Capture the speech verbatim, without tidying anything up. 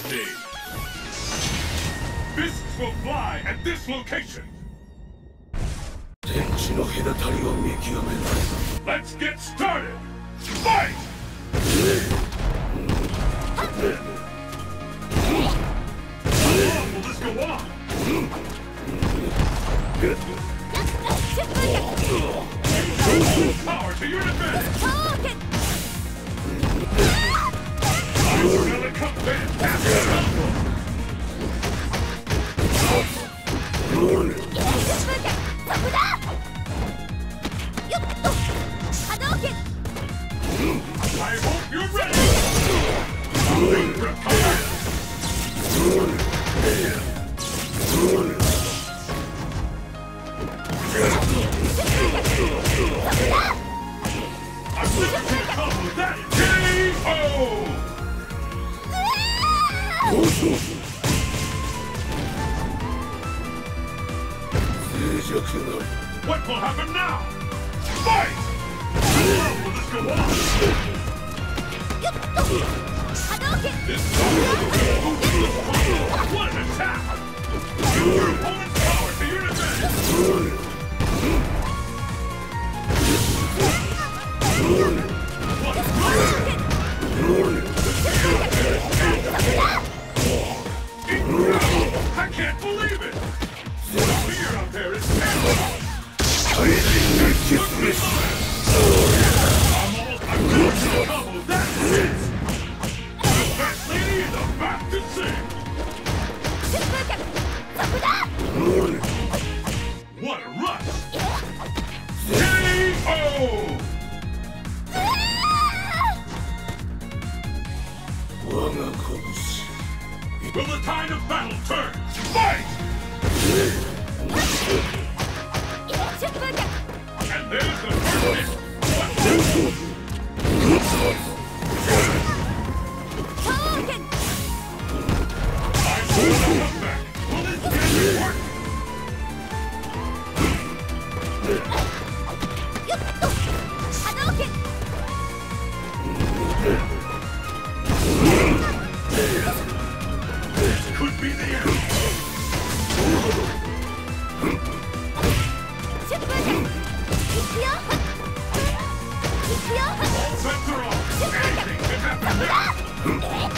me! Fists will fly at this location! Let's get started! Fight! How long will this go on? Power to your defense! I smell a fantastic combo! I hope you're ready! Be prepared! I'm looking to combo that K O! What will happen now? Fight! How long will this go on? This what an attack! Your opponent's power to your advantage! I can't believe it! The fear out there is terrible! I'm almost I'm going to combo that is! The first lady is about to sing! What a rush! K O! Will the tide of battle turn? Fight! And there's the first hit! I'm going to come back! Will this get work? This could be the end! All sets are off! Anything can happen now!